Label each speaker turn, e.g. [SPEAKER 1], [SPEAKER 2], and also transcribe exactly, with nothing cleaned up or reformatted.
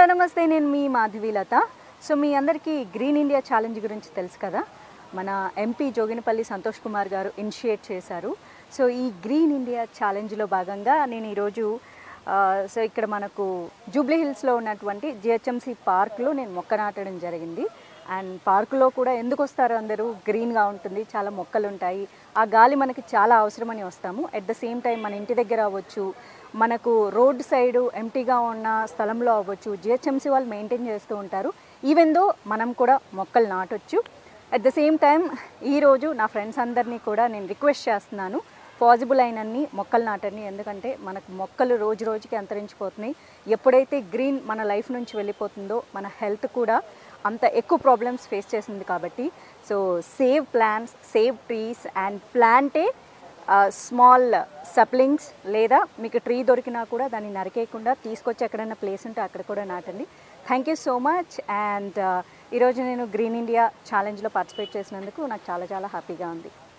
[SPEAKER 1] Hello నమస్తే, నేను మీ Madhavi Latha. So మీ అందరికీ గ్రీన్ ఇండియా ఛాలెంజ్ గురించి తెలుసు కదా. మన ఎంపీ జోగినపల్లి సంతోష్ కుమార్ గారు ఇనిషియేట్ చేశారు. సో ఈ గ్రీన్ ఇండియా ఛాలెంజ్లో భాగంగా నేను ఈరోజు సో ఇక్కడ మనకు జూబ్లీ హిల్స్లో ఉన్నటువంటి జిహెచ్ఎంసీ పార్క్లో నేను మొక్క నాటడం జరిగింది. అండ్ పార్కులో కూడా ఎందుకు వస్తారు అందరూ, గ్రీన్గా ఉంటుంది, చాలా మొక్కలు ఉంటాయి, ఆ గాలి మనకి చాలా అవసరమని వస్తాము. అట్ ద సేమ్ టైం మన ఇంటి దగ్గర అవ్వచ్చు, మనకు రోడ్ సైడు ఎంటీగా ఉన్న స్థలంలో అవ్వచ్చు, జిహెచ్ఎంసీ వాళ్ళు మెయింటైన్ చేస్తూ ఉంటారు. ఈవెన్ దో మనం కూడా మొక్కలు నాటొచ్చు. అట్ ద సేమ్ టైం ఈరోజు నా ఫ్రెండ్స్ అందరినీ కూడా నేను రిక్వెస్ట్ చేస్తున్నాను, పాసిబుల్ అయినన్ని మొక్కలు నాటండి. ఎందుకంటే మనకు మొక్కలు రోజు రోజుకి అంతరించిపోతున్నాయి. ఎప్పుడైతే గ్రీన్ మన లైఫ్ నుంచి వెళ్ళిపోతుందో మన హెల్త్ కూడా అంత ఎక్కువ ప్రాబ్లమ్స్ ఫేస్ చేసింది. కాబట్టి so save plants, save trees and plant small saplings, లేదా మీకు ట్రీ దొరికినా కూడా దాన్ని నరికేయకుండా తీసుకొచ్చి ఎక్కడైనా ప్లేస్ ఉంటే అక్కడ కూడా నాటండి. Thank you so much. And ఈరోజు నేను గ్రీన్ ఇండియా ఛాలెంజ్లో పార్టిసిపేట్ చేసినందుకు నాకు చాలా చాలా హ్యాపీగా ఉంది.